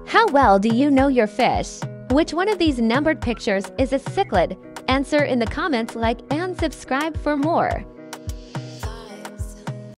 How well do you know your fish? Which one of these numbered pictures is a cichlid? Answer in the comments, like and subscribe for more.